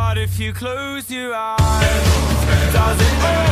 But if you close your eyes, does it hurt?